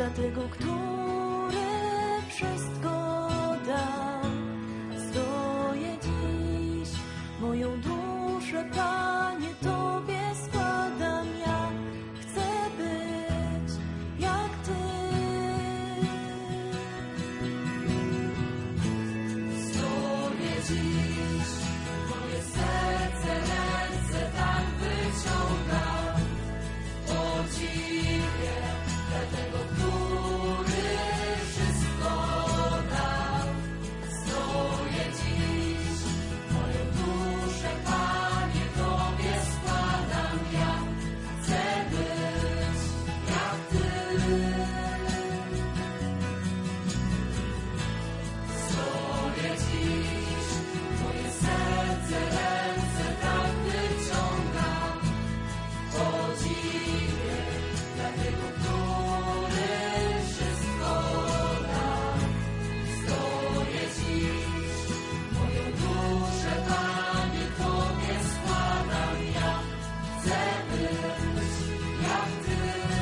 tego, który wszystko dał. Stoję dziś, moją duszę, Panie, Tobie składam ja. Chcę być jak Ty. Stoję dziś, moje serce, ręce tak wyciągam. Podziwię tego, który wszystko dał. Stoję dziś, moją duszę, Panie, Tobie składam ja. Chcę być jak Ty. Stoję dziś, moje serce, ręce tak wyciągam. Podziwię tego, który wszystko dał. Stoję dziś, moją duszę, Panie, Tobie składam ja. Chcę być jak Ty.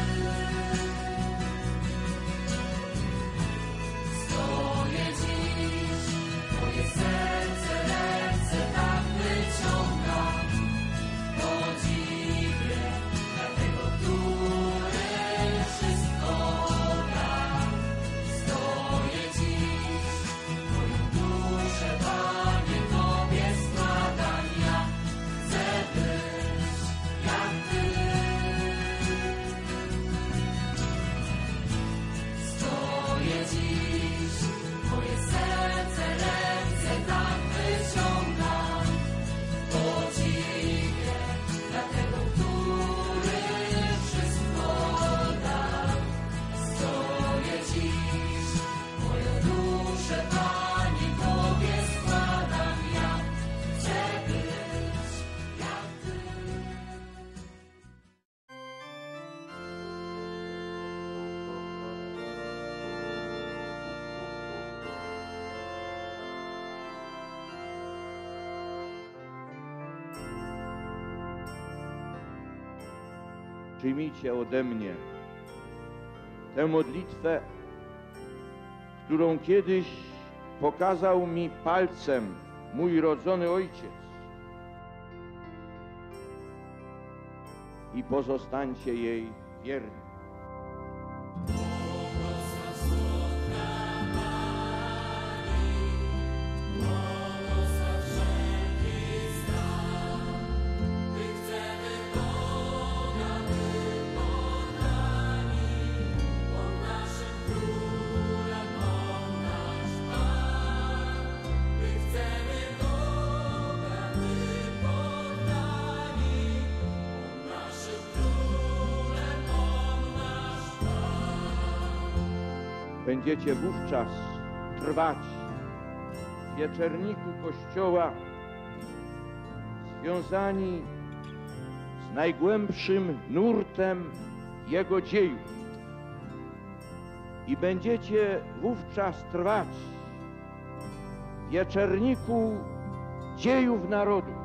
Stoję dziś, moje serce, ręce tak wyciągam. Podziwię tego, który wszystko dał. Stoję dziś, moją duszę, Panie, Tobie składam ja. Chcę być jak Ty. Stoję dziś, moje serce, ręce tak wyciągam. Podziwię tego, który wszystko dał. Stoję dziś, moją duszę, Panie, Tobie składam ja. Chcę być jak Ty. Przyjmijcie ode mnie tę modlitwę, którą kiedyś pokazał mi palcem mój rodzony ojciec, i pozostańcie jej wierni. Będziecie wówczas trwać w wieczerniku Kościoła, związani z najgłębszym nurtem Jego dziejów. I będziecie wówczas trwać w wieczerniku dziejów narodu.